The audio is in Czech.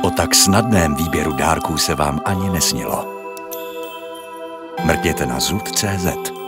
O tak snadném výběru dárků se vám ani nesnilo. Mrkněte na zud.cz.